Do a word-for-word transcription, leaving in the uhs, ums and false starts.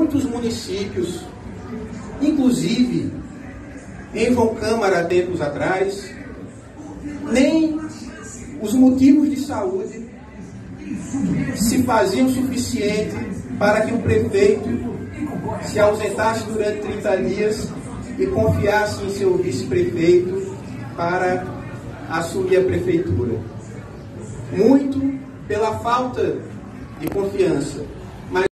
muitos municípios, inclusive em João Câmara, há tempos atrás, nem os motivos de saúde se faziam suficiente para que o prefeito se ausentasse durante trinta dias e confiasse em seu vice-prefeito para assumir a prefeitura. Muito pela falta de confiança.